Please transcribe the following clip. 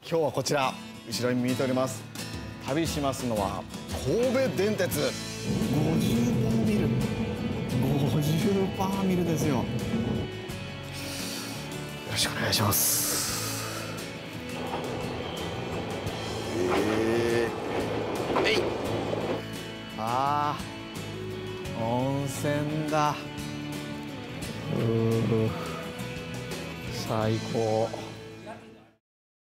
今日はこちら後ろに見えております。旅しますのは神戸電鉄50ミル50ミルですよ。よろしくお願いします。えい。ああ、温泉だ。最高。